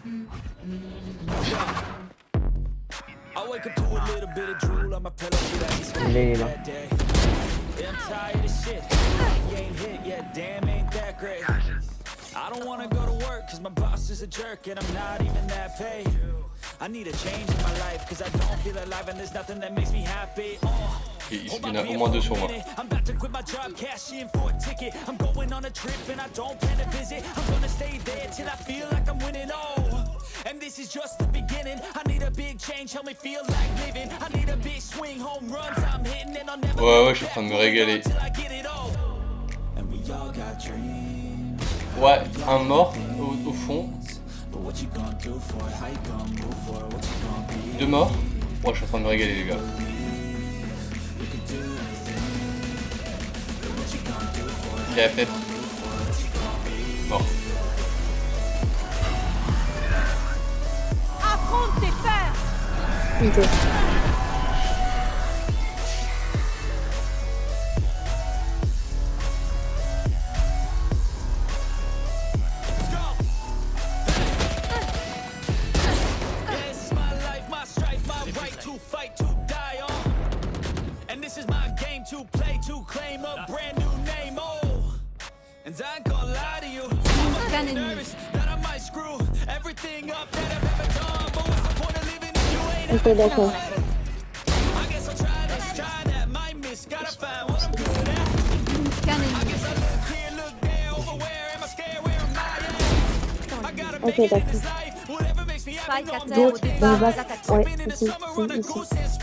I wake up to a little bit of drool on my pillow. Il est là. I'm tired of shit. You ain't hit yet, damn, ain't that great. I don't wanna go to work cause my boss is a jerk and I'm not even that paid. I need a change in my life cause I don't feel alive and there's nothing that makes me happy. Il y en a au moins deux sur moi. I'm about to quit my job, cash in for a ticket. I'm going on a trip and I don't plan to visit. I'm gonna stay there till I feel like I'm winning. And this is just the beginning. I need a big change, help me feel like living. I need a big swing, home runs I'm hitting and I'll never. Ouais, je suis en train de me régaler. Ouais, un mort au fond. Deux morts. Ouais, je suis en train de me régaler, les gars. Il a fait. Mort. Affronte tes pères. Ok. Ok, d'accord. Ok, d'accord. D'autres, on va... Ouais, ici, ici.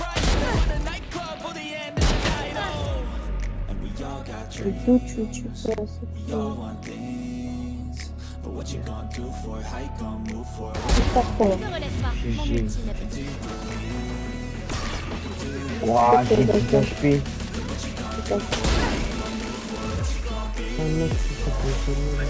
Tout, tu fais aussi. Pas trop. Wouah, j'ai 10 HP. Un mec qui s'appelle celui-là.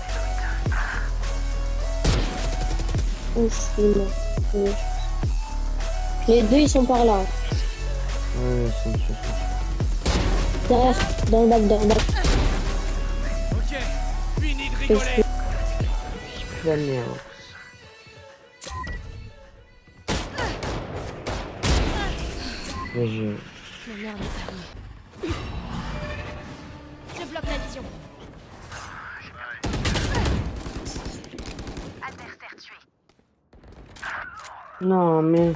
Ouf, il est mort. Les deux ils sont par là. Ouais, ils sont dessus. Derrière, dans le bac, dans le bac. Ok, fini de rigoler. La merde. GG. Je bloque la vision. Adversaire tué. Non, mais...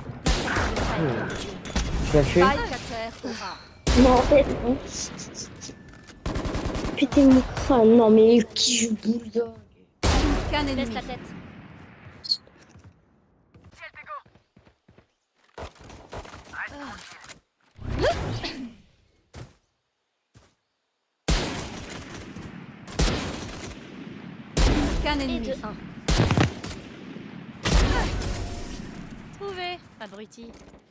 Tu l'as tué? Non, en fait, non. Péter mon crâne, non mais qui joue bulldog? Laisse la tête. Et de 1. Trouvé, abruti.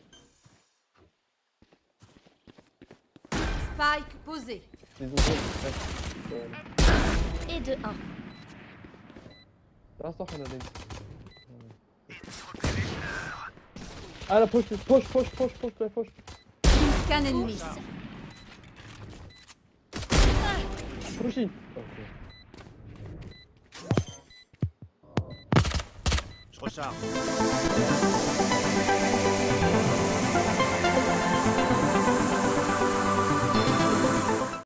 Spike posé. Et de 1. Ah, la poche, la poche. Qu'un ennemi. Pushing. Je recharge.